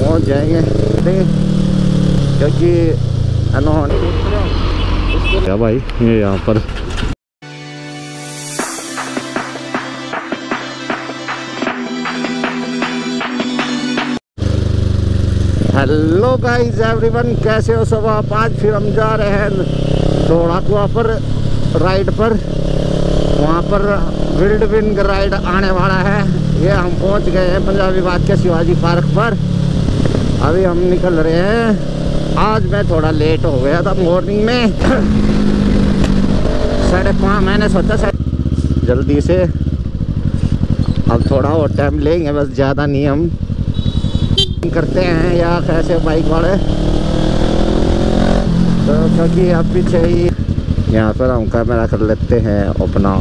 पहुंच जाएंगे क्योंकि क्या भाई ये यहाँ पर हेलो गाइस एवरीवन, कैसे हो सब आप। आज फिर हम जा रहे हैं दोड़ा कुआ पर राइड पर। वहाँ पर विल्ड विंग राइड आने वाला है। ये हम पहुँच गए हैं पंजाबी बाग के शिवाजी पार्क पर। अभी हम निकल रहे हैं। आज मैं थोड़ा लेट हो गया था मॉर्निंग में 5:30। मैंने सोचा जल्दी से अब थोड़ा और टाइम लेंगे, बस ज़्यादा नहीं हम करते हैं या कैसे बाइक वाले। तो क्योंकि अब पीछे ही यहाँ पर हम कैमरा कर लेते हैं अपना।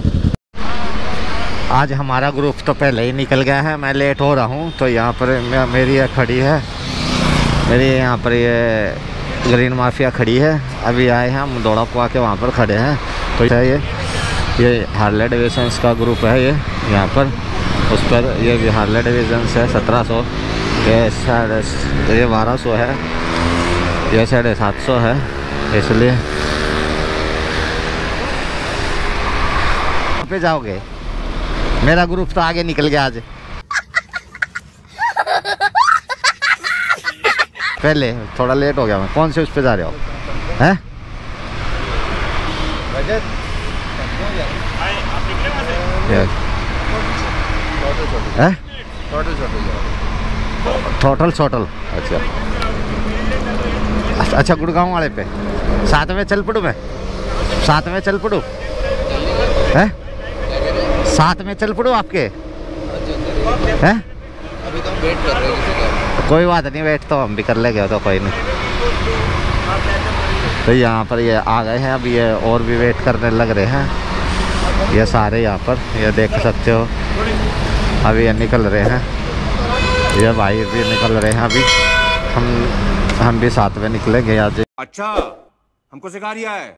आज हमारा ग्रुप तो पहले ही निकल गया है, मैं लेट हो रहा हूँ। तो यहाँ पर मेरी ये खड़ी है, मेरी यहाँ पर ये ग्रीन माफिया खड़ी है। अभी आए हैं हम दोड़ा को आके वहाँ पर खड़े हैं। तो ये हार्ले डेविडसन का ग्रुप है। ये यहाँ पर उस पर ये भी हार्ले डेविडसन है 1700, ये 1200 है, ये 750 है। इसलिए पे जाओगे, मेरा ग्रुप तो आगे निकल गया आज। पहले थोड़ा लेट हो गया मैं। कौन से उस पे जा रहे हो हैं? टोटल अच्छा गुड़गांव वाले पे साथ में चल पड़ू। मैं साथ में चल पड़ू है, साथ में चल पड़ू आपके हैं? अभी तो हम वेट कर रहे हैं। तो कोई बात नहीं, वेट तो हम भी कर लेंगे, तो कोई नहीं। तो यहाँ पर ये आ गए हैं। अभी ये और भी वेट करने लग रहे हैं ये सारे। यहाँ पर ये देख सकते हो अभी ये निकल रहे हैं। ये भाई भी निकल रहे हैं। अभी हम भी साथ में निकलेंगे आज। अच्छा, हमको सिखा रिया है।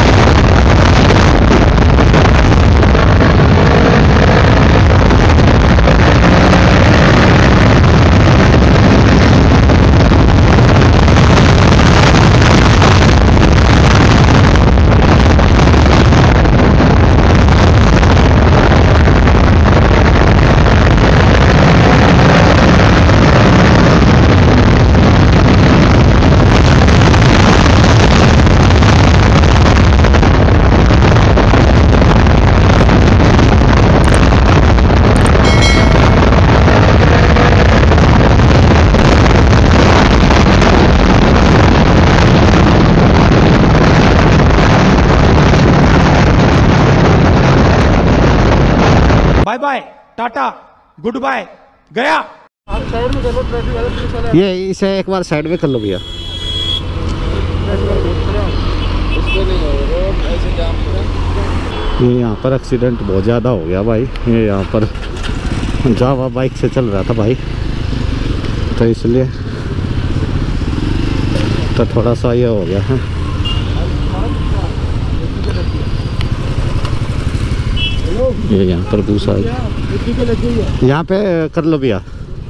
बाय बाय, टाटा, गुड बाय, गया। आप साइड में चलो, ट्रैफिक वाले पुलिस वाले। ये इसे एक बार साइड में कर लो भैया। ये यहाँ पर एक्सीडेंट बहुत ज़्यादा हो गया भाई। ये यहाँ पर जावा बाइक से चल रहा था भाई, तो इसलिए तो थोड़ा सा ये हो गया है। ये यहाँ पर भूसा है, यहाँ पे कर लो भैया।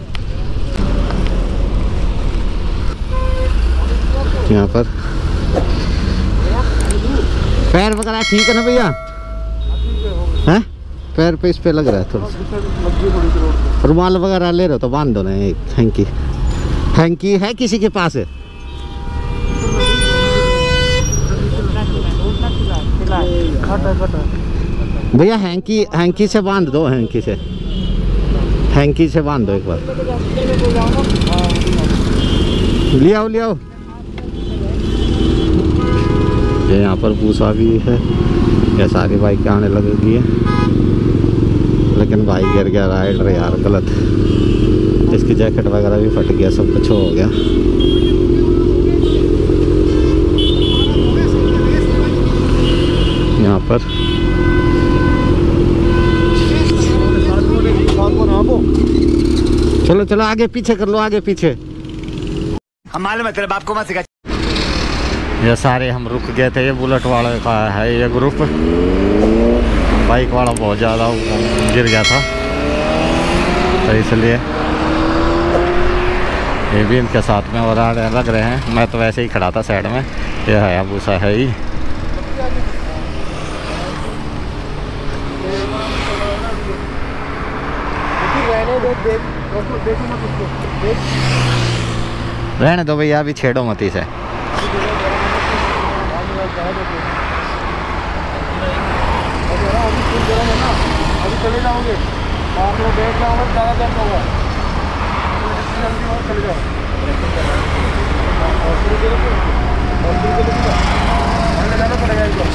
यहाँ पर पैर वगैरह ठीक है ना भैया? हैं? पैर पे इस पे लग रहा है थोड़ा। रुमाल वगैरह ले रहे हो तो बांध दो ना। एक हैंकी है किसी के पास है? भैया हैंकी से बांध दो। हैंकी से बांध दो एक बार। ले आओ। ये यहाँ पर भूसा भी है। ये सारी बाइक आने लगेगी है, लेकिन भाई गिर गया राइडर यार, गलत। इसकी जैकेट वगैरह भी फट गया, सब कुछ हो गया। यहाँ पर चलो आगे पीछे कर लो, आगे पीछे। हम मालूम है तेरे बाप को मत सिखा। ये सारे हम रुक गए थे। ये बुलेट वाले का है ये ग्रुप। बाइक वाला बहुत ज़्यादा गिर गया था, तो इसलिए ये भी इनके साथ में और लग रहे हैं। मैं तो वैसे ही खड़ा था साइड में। ये हायाबुसा है ही। रहने दो भैया, अभी छेड़ो मत इसे। अभी चले जाओगे आप लोग, बैठ जाओगे ज़्यादा देर होगा, जल्दी और चले जाओ। जाना पड़ेगा इनको।